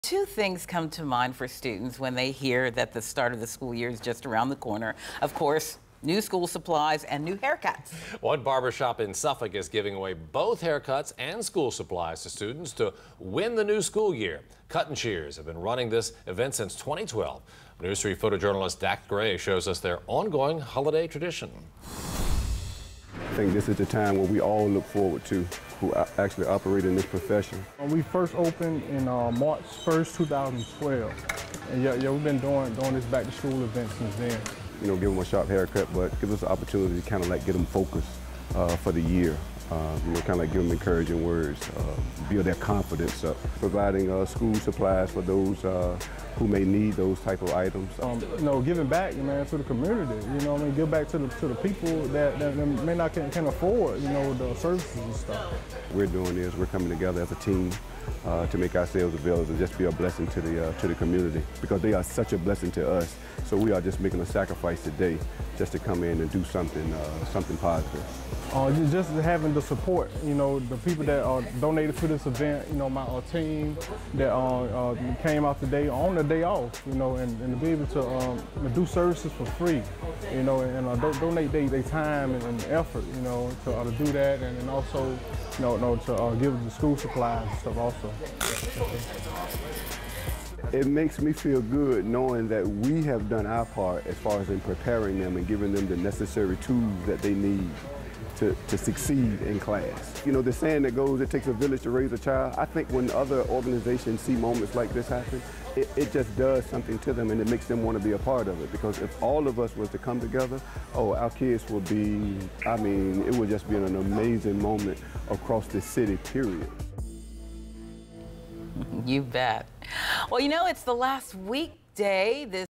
Two things come to mind for students when they hear that the start of the school year is just around the corner. Of course, new school supplies and new haircuts. One barbershop in Suffolk is giving away both haircuts and school supplies to students to win the new school year. N Shears have been running this event since 2012. News 3 photojournalist Dak Gray shows us their ongoing holiday tradition. I think this is the time where we all look forward to, who actually operate in this profession. We first opened in March 1st, 2012. And yeah, we've been doing this back to school event since then. You know, give them a sharp haircut, but give us an opportunity to kind of like get them focused for the year. You know, kind of like give them encouraging words, build their confidence up. Providing school supplies for those who may need those type of items. You know, giving back, man, to the community. You know, give back to the people that may not can afford, you know, the services and stuff. We're doing is we're coming together as a team to make ourselves available to just be a blessing to the community, because they are such a blessing to us. So we are just making a sacrifice today just to come in and do something positive. Just having the support, you know, the people that donated to this event, you know, my team that came out today on the day off, you know, and to be able to do services for free, you know, and donate their time and effort, you know, to do that, and also, you know, to give the school supplies and stuff also. It makes me feel good knowing that we have done our part as far as in preparing them and giving them the necessary tools that they need to succeed in class. You know, the saying that goes, it takes a village to raise a child. I think when other organizations see moments like this happen, it just does something to them, and it makes them want to be a part of it. Because if all of us was to come together, oh, our kids would be, I mean, it would just be an amazing moment across the city, period. You bet. Well, you know, it's the last weekday this